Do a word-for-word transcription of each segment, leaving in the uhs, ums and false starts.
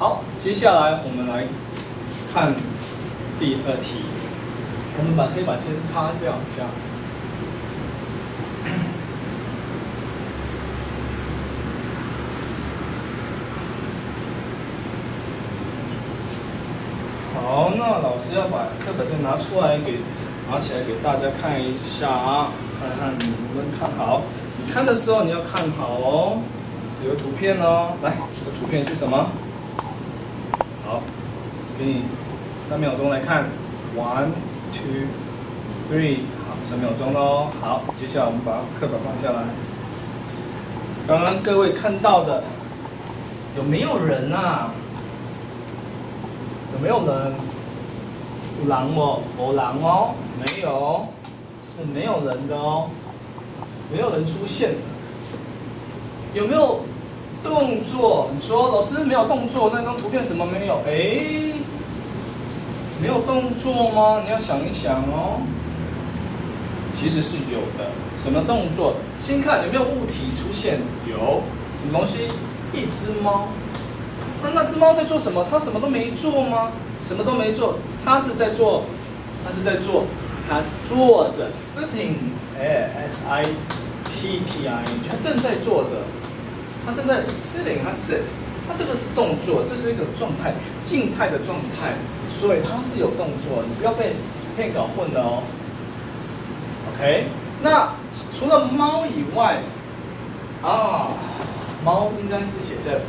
好，接下来我们来看第二题。我们把黑板先擦掉一下。好，那老师要把课本再拿出来给拿起来给大家看一下啊，看看你们看好。你看的时候你要看好哦，这有图片哦。来，这图片是什么？好，给你三秒钟来看 ，one two three， 好，三秒钟喽。好，接下来我们把课本放下来。刚刚各位看到的有没有人啊？有没有人？有狼哦，有狼哦，没有，是没有人的哦，没有人出现。有没有动作？你说老师没有动作，那张图片什么没有？哎，没有动作吗？你要想一想哦。其实是有的，什么动作？先看有没有物体出现，有，什么东西？一只猫。那那只猫在做什么？它什么都没做吗？什么都没做，它是在做，它是在做，它坐着 ，sitting， 哎 ，s i t t i n， 它正在坐着，它正在 sitting， 它 sit， 它这个是动作，这是一个状态，静态的状态，所以它是有动作，你不要被骗搞混了哦。OK， 那除了猫以外，啊，猫应该是写在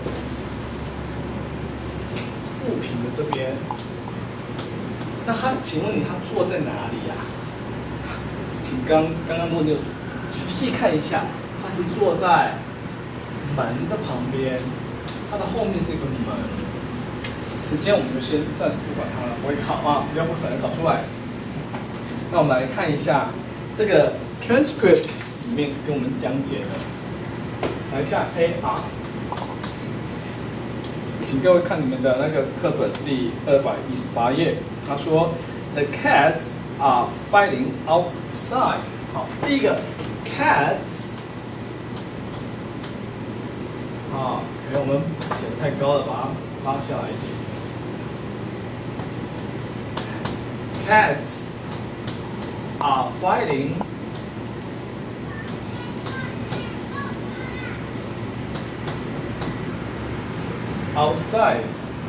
物品的这边，那他，请问你他坐在哪里呀、啊？请刚刚刚问的仔细看一下，他是坐在门的旁边，它的后面是一个门。时间我们就先暂时不管它了，不会考啊，比较不可能考出来。那我们来看一下这个 transcript 里面跟我们讲解的，来一下 A R。请各位看你们的那个课本第二百一十八页，他说 The cats are fighting outside。好，第一个 cats， 啊，因为我们写的太高了，把它拉下来一点。Cats are fighting outside。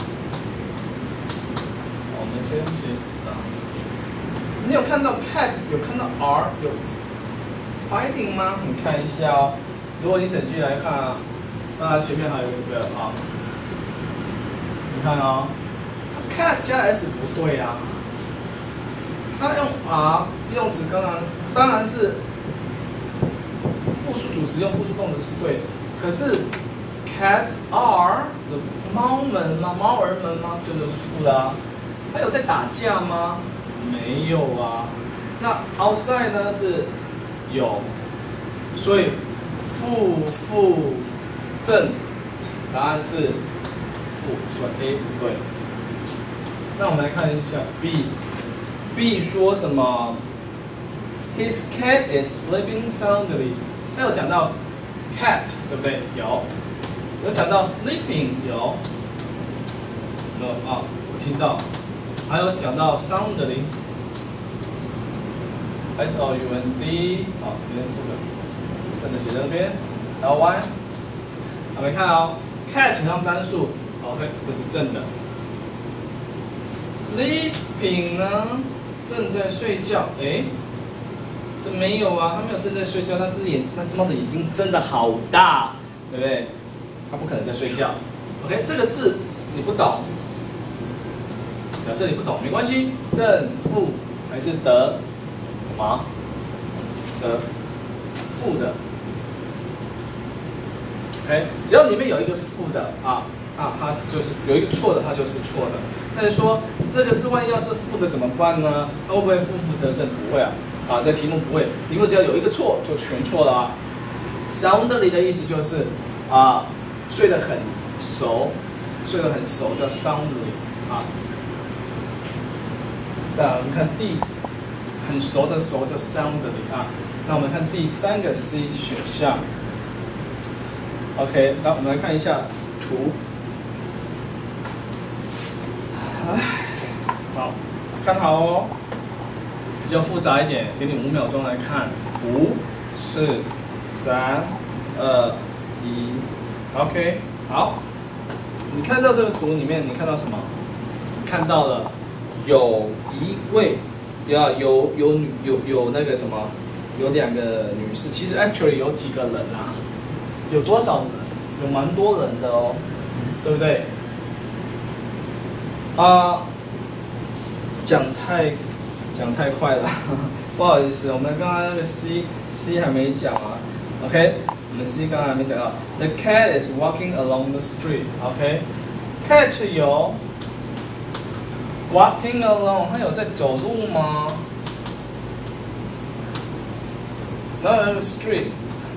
我们先写啊，你有看到 cats 有看到 are 有 fighting 吗？你看一下哦。如果你整句来看啊，那前面还有一个啊，你看哦 ，cat 加 s 不对啊，它用 are 用词当然当然是复数主词用复数动词是对的，可是 cats are 的猫们吗？猫儿们吗？这就是负的啊。它有在打架吗？没有啊。那 outside 呢是有，所以负负正，答案是负，所以 A 不对。那我们来看一下 B，B 说什么 ？His cat is sleeping soundly。他有讲到 cat 对不对？有。有讲到 sleeping 有，有啊，我听到，还有讲到 soundly S O U N D 好，这边这个真的写在那边，然后 Y， 好，没看哦 ，cat 当单数 ，OK， 这是正的。sleeping 呢，正在睡觉，哎，这没有啊，它没有正在睡觉，那只眼那只猫的眼睛真的好大，对不对？它不可能在睡觉。OK， 这个字你不懂，假设你不懂没关系，正负还是得什么？得负的。OK， 只要里面有一个负的啊啊，它就是有一个错的，它就是错的。但是说这个字万一要是负的怎么办呢？它会不会负负得正？不会啊，啊，这题目不会，题目只要有一个错就全错了啊。Soundly 的意思就是啊。睡得很熟，睡得很熟的 soundly 啊。那我们看第很熟的熟叫 soundly 啊。那我们看第三个 C 选项。OK， 那我们来看一下图。 看好哦。比较复杂一点，给你五秒钟来看。五、四、三、二、一 ，OK， 好。你看到这个图里面，你看到什么？看到了有一位，要有有女有有那个什么，有两个女士。其实 actually 有几个人啊？有多少人？有蛮多人的哦，对不对？啊，讲太讲太快了，不好意思，我们刚刚那个 C C 还没讲啊。OK， 我们 C 刚刚还没讲到。The cat is walking along the street。OK，cat 有 walking along， 它有在走路吗？然后有那个 street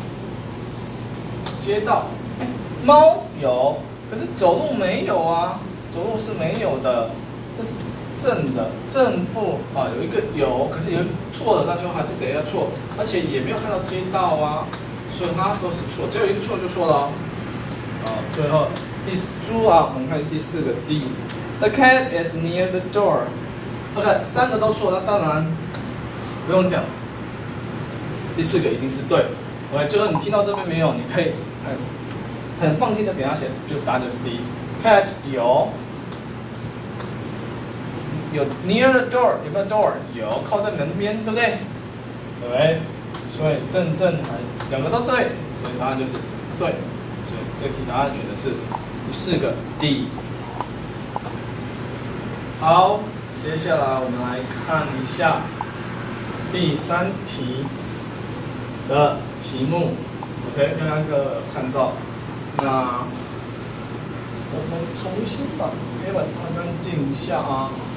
街道，哎，猫有，可是走路没有啊，走路是没有的，这是正的正负啊，有一个有，可是有错的，那就还是得要错，而且也没有看到街道啊，所以它都是错，只有一个错就错了哦。啊，最后第四猪啊，我们看第四个 D。The cat is near the door。OK， 三个都错，那当然不用讲，第四个一定是对。OK， 就是你听到这边没有，你可以很很放心的给他写，就是答案就是 D。Cat 有。有 near the door， 有没有 door？ 有，靠在门边，对不对？对，所以正正两个都对，所以答案就是对。所以这题答案选的是第四个 D。好，接下来我们来看一下第三题的题目。OK， 刚刚个看到，那我们重新把黑板擦干净一下啊。